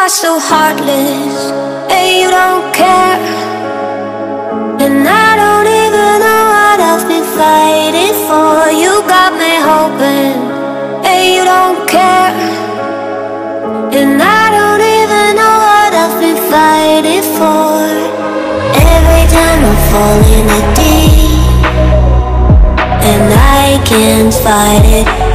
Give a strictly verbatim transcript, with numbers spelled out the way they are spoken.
are so heartless, and you don't care. And I don't even know what I've been fighting for. You got me hoping, and you don't care. And I don't even know what I've been fighting for. Every time I fall in the deep, and I can't fight it.